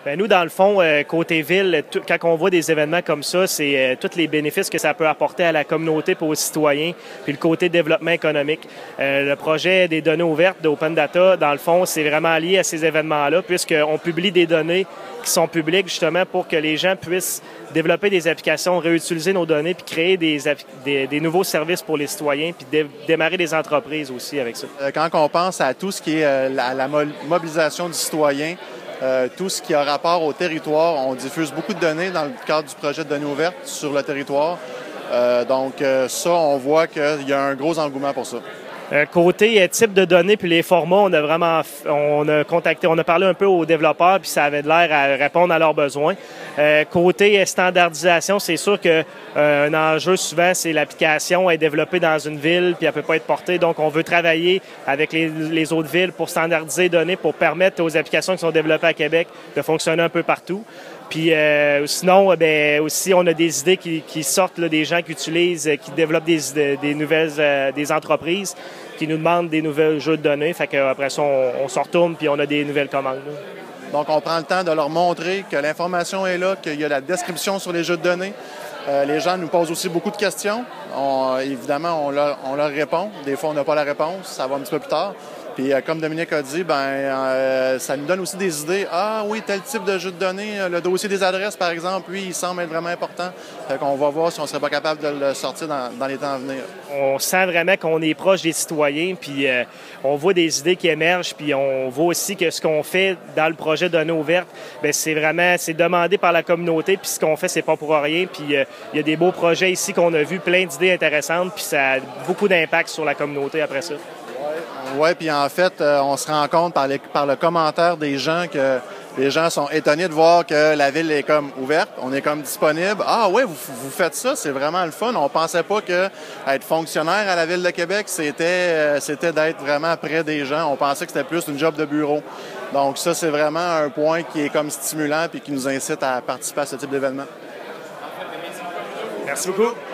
Bien, nous, dans le fond, côté ville, quand on voit des événements comme ça, c'est tous les bénéfices que ça peut apporter à la communauté et aux citoyens, puis le côté développement économique. Le projet des données ouvertes d'Open Data, dans le fond, c'est vraiment lié à ces événements-là, puisqu'on publie des données qui sont publiques, justement, pour que les gens puissent développer des applications, réutiliser nos données, puis créer des nouveaux services pour les citoyens, puis démarrer des entreprises aussi avec ça. Quand on pense à tout ce qui est la mobilisation du citoyen, tout ce qui a rapport au territoire, on diffuse beaucoup de données dans le cadre du projet de données ouvertes sur le territoire. Donc ça, on voit qu'il y a un gros engouement pour ça. Côté type de données puis les formats, on a parlé un peu aux développeurs puis ça avait de l'air à répondre à leurs besoins. Côté standardisation, c'est sûr que un enjeu souvent, c'est l'application est développée dans une ville puis elle peut pas être portée. Donc, on veut travailler avec les autres villes pour standardiser les données pour permettre aux applications qui sont développées à Québec de fonctionner un peu partout. Puis sinon, aussi, on a des idées qui sortent là, des gens qui utilisent, qui développent des nouvelles des entreprises qui nous demandent des nouveaux jeux de données. Fait qu'après ça, on se retourne puis on a des nouvelles commandes. Là. Donc, on prend le temps de leur montrer que l'information est là, qu'il y a la description sur les jeux de données. Les gens nous posent aussi beaucoup de questions. Évidemment, on leur répond. Des fois, on n'a pas la réponse. Ça va un petit peu plus tard. Puis, comme Dominique a dit, ça nous donne aussi des idées. Ah oui, tel type de jeu de données, le dossier des adresses, par exemple, lui, il semble être vraiment important. Fait qu'on va voir si on ne serait pas capable de le sortir dans les temps à venir. On sent vraiment qu'on est proche des citoyens, puis on voit des idées qui émergent, puis on voit aussi que ce qu'on fait dans le projet Données ouvertes, c'est demandé par la communauté, puis ce qu'on fait, c'est pas pour rien. Puis il y a des beaux projets ici qu'on a vus, plein d'idées intéressantes, puis ça a beaucoup d'impact sur la communauté après ça. Oui, puis en fait, on se rend compte par le commentaire des gens que les gens sont étonnés de voir que la ville est comme ouverte, on est comme disponible. Ah oui, vous faites ça, c'est vraiment le fun. On pensait pas que être fonctionnaire à la Ville de Québec, c'était d'être vraiment près des gens. On pensait que c'était plus une job de bureau. Donc ça, c'est vraiment un point qui est comme stimulant puis qui nous incite à participer à ce type d'événement. Merci beaucoup.